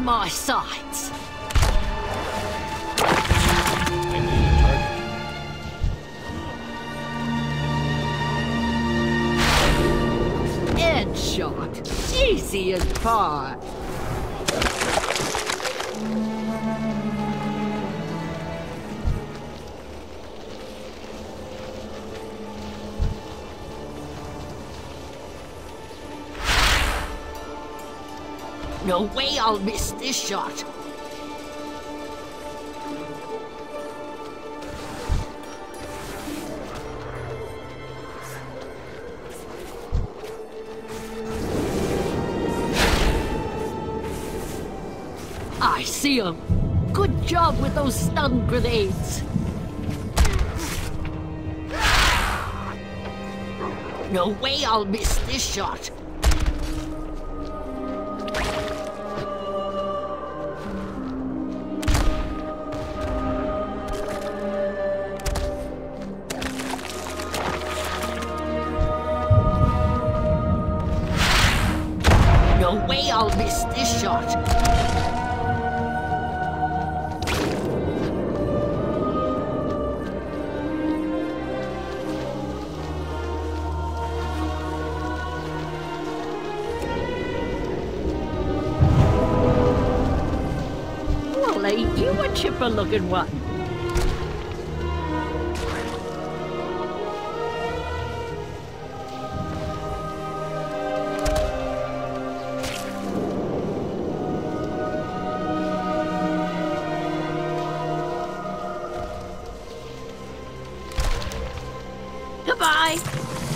my sights. I need a target. Headshot. Easy as pie. No way I'll miss this shot. I see him. Good job with those stun grenades. No way I'll miss this shot. No way I'll miss this shot. Well, ain't you a chipper-looking one? Goodbye.